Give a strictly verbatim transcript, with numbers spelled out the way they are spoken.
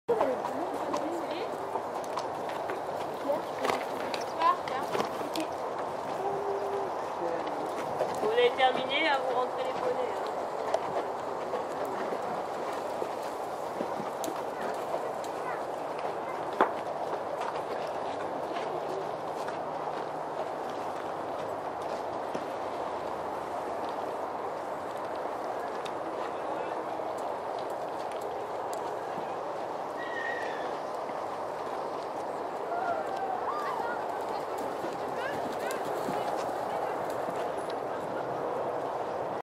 Vous avez terminé, là, vous rentrez les poneys.